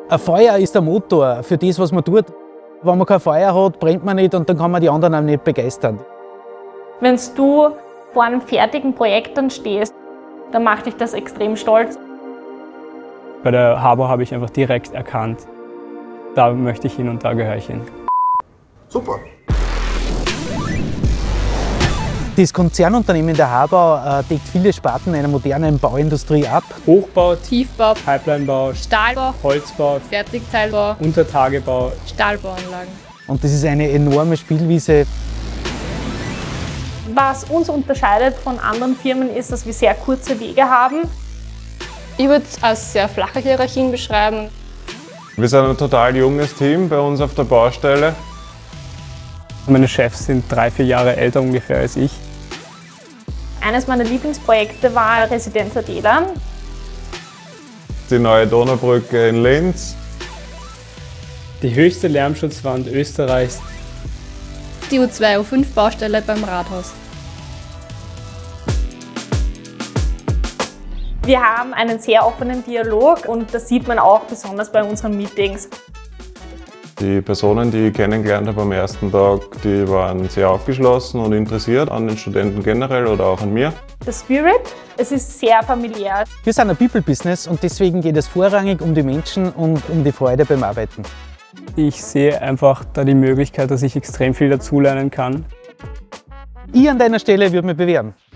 Ein Feuer ist der Motor für das, was man tut. Wenn man kein Feuer hat, brennt man nicht und dann kann man die anderen auch nicht begeistern. Wenn du vor einem fertigen Projekt dann stehst, dann macht dich das extrem stolz. Bei der HABAU habe ich einfach direkt erkannt, da möchte ich hin und da gehöre ich hin. Super! Das Konzernunternehmen der HABAU deckt viele Sparten einer modernen Bauindustrie ab. Hochbau, Tiefbau, Pipelinebau, Stahlbau, Holzbau, Fertigteilbau, Untertagebau. Stahlbauanlagen. Und das ist eine enorme Spielwiese. Was uns unterscheidet von anderen Firmen ist, dass wir sehr kurze Wege haben. Ich würde es als sehr flache Hierarchien beschreiben. Wir sind ein total junges Team bei uns auf der Baustelle. Meine Chefs sind 3-4 Jahre älter ungefähr als ich. Eines meiner Lieblingsprojekte war Residenz Adela. Die neue Donaubrücke in Linz. Die höchste Lärmschutzwand Österreichs. Die U2-U5-Baustelle beim Rathaus. Wir haben einen sehr offenen Dialog und das sieht man auch besonders bei unseren Meetings. Die Personen, die ich kennengelernt habe am ersten Tag, die waren sehr aufgeschlossen und interessiert an den Studenten generell oder auch an mir. Der Spirit, es ist sehr familiär. Wir sind ein People-Business und deswegen geht es vorrangig um die Menschen und um die Freude beim Arbeiten. Ich sehe einfach da die Möglichkeit, dass ich extrem viel dazulernen kann. Ich an deiner Stelle würde mich bewerben.